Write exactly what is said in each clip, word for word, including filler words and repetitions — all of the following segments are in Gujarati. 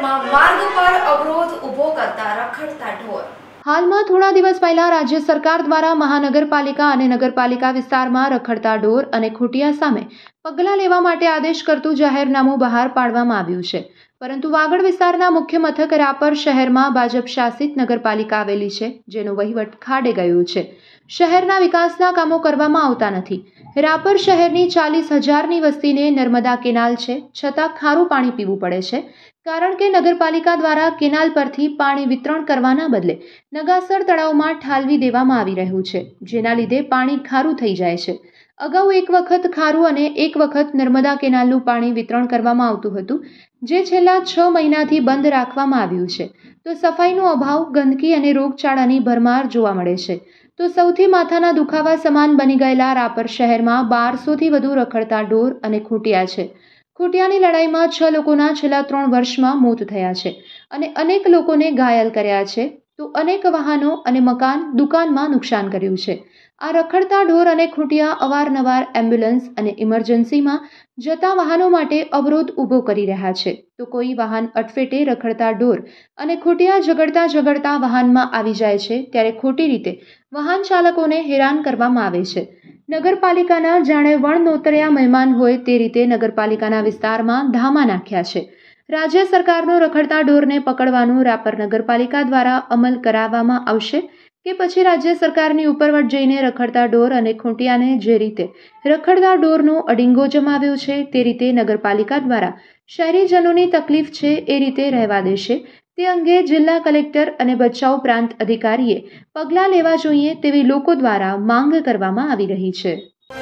શહેરમાં માર્ગ પર અવરોધ ઊભો કરતા રખડતા ઢોર। હાલમાં થોડા દિવસ પહેલા રાજ્ય સરકાર દ્વારા મહાનગરપાલિકા અને નગરપાલિકા વિસ્તારમાં રખડતા ઢોર અને ખૂંટિયા સામે પગલાં લેવા માટે આદેશ કરતું જાહેરનામું બહાર પાડવામાં આવ્યું છે, પરંતુ વાગડ વિસ્તારના મુખ્ય મથક રાપર શહેરમાં ભાજપ શાસિત નગરપાલિકા આવેલી છે, જેનો વહીવટ ખાડે ગયો છે। શહેરના વિકાસના કામો કરવામાં આવતા નથી। રાપર શહેરની ચાલીસ હજારની વસ્તીને નર્મદા કેનાલ છે, છતાં ખારું પાણી પીવું પડે છે, કારણ કે નગરપાલિકા દ્વારા કેનાલ પરથી પાણી વિતરણ કરવાના બદલે નગાસર તળાવમાં ઠાલવી દેવામાં આવી રહ્યું છે, જેના લીધે પાણી ખારું થઈ જાય છે। અગાઉ એક વખત ખારું અને એક વખત નર્મદા કેનાલનું પાણી વિતરણ કરવામાં આવતું હતું, જે છેલ્લા છ મહિનાથી બંધ રાખવામાં આવ્યું છે। તો સફાઈનો અભાવ, ગંદકી અને રોગચાળાની ભરમાર જોવા મળે છે। તો સૌથી માથાના દુખાવા સમાન બની ગયેલા રાપર શહેરમાં બારસોથી વધુ રખડતા ઢોર અને ખૂંટિયા છે। ખૂંટિયાની લડાઈમાં છ લોકોના છેલ્લા ત્રણ વર્ષમાં મોત થયા છે અને અનેક લોકોને ઘાયલ કર્યા છે, તો અનેક વાહનો અને મકાન, દુકાનમાં નુકસાન કર્યું છે। આ રખડતા ઢોર અને ખૂંટિયા અવારનવાર એમ્બ્યુલન્સ અને ઇમરજન્સીમાં જતા વાહનો માટે અવરોધ ઊભો કરી રહ્યા છે, તો કોઈ વાહન અટફેટે રખડતા ઢોર અને ખૂંટિયા ઝઘડતા ઝઘડતા વાહનમાં આવી જાય છે, ત્યારે ખોટી રીતે વાહન ચાલકોને હેરાન કરવામાં આવે છે। નગરપાલિકાના જાણે વણ નોતર્યા મહેમાન હોય તે રીતે નગરપાલિકાના વિસ્તારમાં ધામા નાખ્યા છે। રાજ્ય સરકારનો રખડતા ઢોરને પકડવાનું રાપર નગરપાલિકા દ્વારા અમલ કરાવવામાં આવશે કે પછી રાજ્ય સરકારની ઉપરવટ જઈને રખડતા ઢોર અને ખૂંટિયાને જે રીતે રખડતા ઢોરનો અડીંગો જમાવ્યો છે તે રીતે નગરપાલિકા દ્વારા શહેરીજનોની તકલીફ છે એ રીતે રહેવા દેશે, તે અંગે જિલ્લા કલેક્ટર અને બચાવ પ્રાંત અધિકારીએ પગલાં લેવા જોઈએ તેવી લોકો દ્વારા માંગ કરવામાં આવી રહી છે।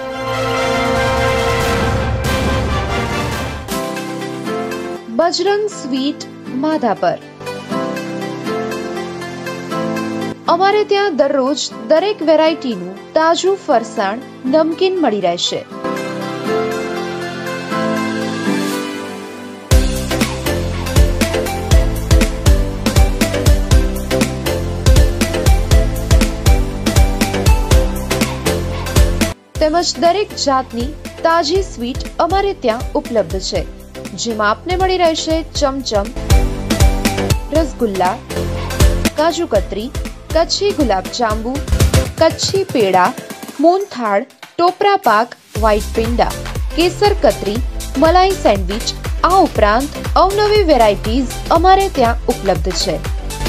બજરંગ સ્વીટ માધાપર। અમારે ત્યાં દરરોજ દરેક વેરાયટીનું તાજું ફરસાણ, નમકીન મળી રહેશે। તેમજ દરેક જાતની તાજી સ્વીટ અમારે ત્યાં ઉપલબ્ધ છે, જેમાં આપને મળી રહેશે ચમચમ, રસગુલ્લા, કાજુ કતરી, કચ્છી ગુલાબ જાંબુ, કચ્છી પેડા, મોહનથાળ, ટોપરા પાક, વ્હાઈટ પેંડા, કેસર કતરી, મલાઈ સેન્ડવિચ, આ ઉપરાંત અવનવી વેરાયટીઝ અમારે ત્યાં ઉપલબ્ધ છે।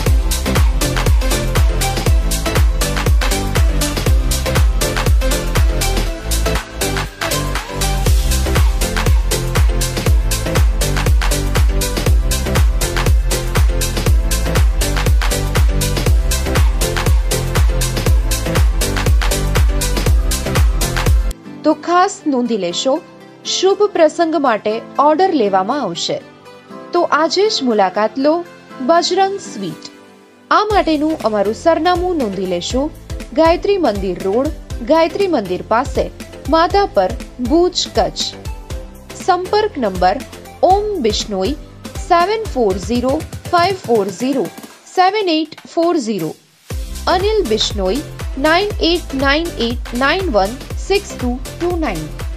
તો ખાસ નોંધી લેશો, શુભ પ્રસંગ માટે ઓર્ડર લેવામાં આવશે, તો આજે જ મુલાકાત લો બજરંગ સ્વીટ। આ માટેનું અમારું સરનામું નોંધી લેશો, ગાયત્રી મંદિર રોડ, ગાયત્રી મંદિર પાસે, માધાપર, ભુજ, કચ્છ। સંપર્ક number Om Bishnoi seven four zero five four zero seven eight four zero, Anil Bishnoi nine eight nine eight nine one six two two nine.